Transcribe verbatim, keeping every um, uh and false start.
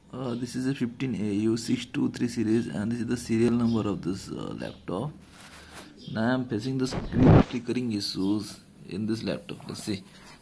Uh, this is a fifteen A U six two three series, and this is the serial number of this uh, laptop. Now I am facing the screen flickering issues in this laptop. Let's see.